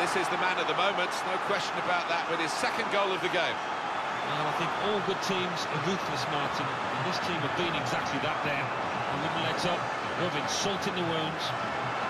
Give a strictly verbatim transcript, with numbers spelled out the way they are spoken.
this is the man of the moment, no question about that, with his second goal of the game. Well, I think all good teams are ruthless, Martin, and this team have been exactly that there. They wouldn't let up, rubbing salt in the wounds.